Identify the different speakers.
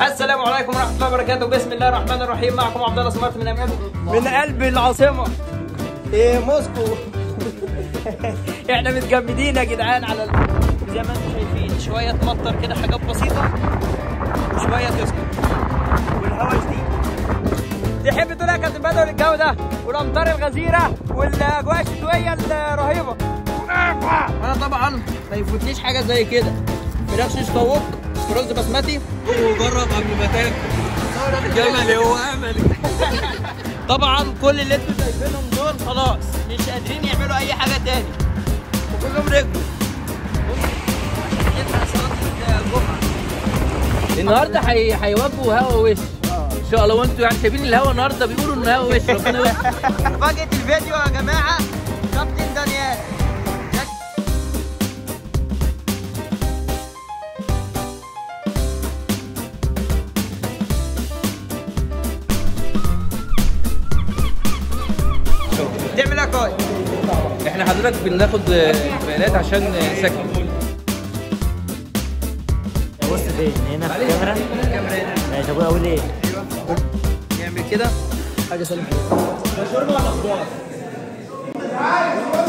Speaker 1: السلام عليكم ورحمه الله وبركاته. بسم الله الرحمن الرحيم. معكم عبد الله سمارت من قلب العاصمه موسكو. احنا متجمدين يا جدعان على زي ما انتم شايفين، شويه تمطر كده حاجات بسيطه وشويه تسكت والهواء شديد. تحب تقول يا كابتن بدوي الجو ده والامطار الغزيره والاجواء الشتويه الرهيبه؟ انا طبعا ما يفوتنيش حاجه زي كده، فراخ شيش طاووق ورز بسمتي.
Speaker 2: وجرب قبل ما تاكل. جملي هو املي.
Speaker 1: طبعا كل اللي انتوا شايفينهم دول خلاص مش قادرين يعملوا اي حاجه تاني وكلهم رجلوا.
Speaker 2: النهارده هيواجهوا هوا وش ان شاء الله، وانتوا يعني شايفين الهوا النهارده بيقولوا ان هوا وش. ربنا يوفقك.
Speaker 1: مفاجأة الفيديو يا جماعه كابتن دانيال. تعمل ايه كويس؟
Speaker 2: احنا حضرتك بناخد بيانات عشان نسجل.
Speaker 3: بص فين؟ هنا في الكاميرا؟
Speaker 1: الكاميرا.
Speaker 3: ماشي. ابويا اقول ايه؟
Speaker 1: نعمل كده حاجه سليمه.